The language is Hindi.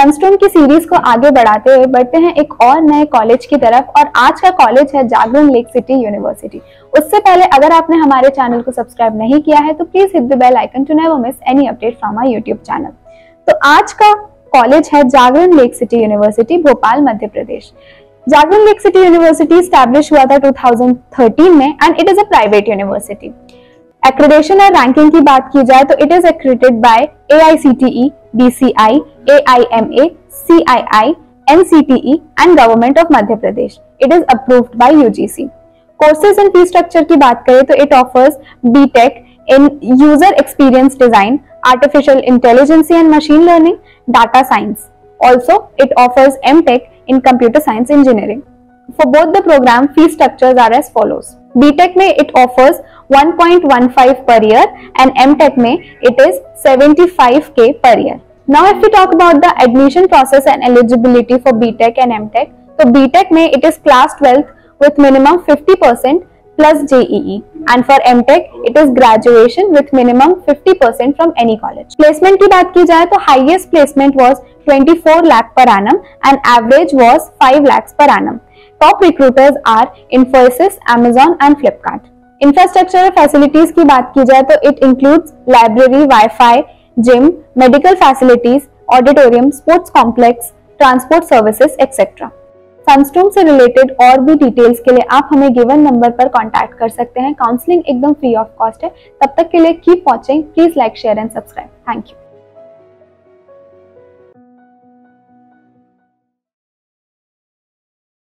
सनस्ट्रीम की सीरीज को आगे बढ़ाते हुए बढ़ते हैं एक और नए कॉलेज की तरफ, और आज का कॉलेज है जागरण लेक सिटी यूनिवर्सिटी। उससे पहले अगर आपने हमारे चैनल को सब्सक्राइब नहीं किया है तो please hit the bell icon to never miss any update from our YouTube channel. तो आज का कॉलेज है Jagran lake city university, Bhopal, Madhya Pradesh. Jagran lake city university established हुआ था 2013 में and it is a private university. Accreditation और रैंकिंग की बात की जाए तो it is accredited by AICTE, DCI, AIMA, CII, NCTE and Government of Madhya Pradesh. It is approved by UGC. Courses and fee structure की बात करें तो it offers BTech in User Experience Design, Artificial Intelligence and Machine Learning, Data Science. Also, it offers MTech in Computer Science Engineering. For both the program, fee structures are as follows. BTech में it offers 1.15 per year and MTech में it is 75K per year. Now if we talk about the admission process and eligibility for BTech and MTech, तो BTech में it is class 12th with minimum 50% plus JEE, and for MTech it is graduation with minimum 50% from any college. Placement की बात की जाए तो highest placement was 24 lakh per annum and average was 5 lakhs per annum. Top recruiters are Infosys, Amazon and Flipkart. Infrastructure और facilities की बात की जाए तो it includes library, Wi-Fi, gym, medical facilities, auditorium, sports complex, transport services, etc. सनस्ट्रीम से रिलेटेड और भी डिटेल्स के लिए आप हमें गिवन नंबर पर कांटेक्ट कर सकते हैं। काउंसलिंग एकदम फ्री ऑफ कॉस्ट है। तब तक के लिए keep watching, please like, share and subscribe. Thank you.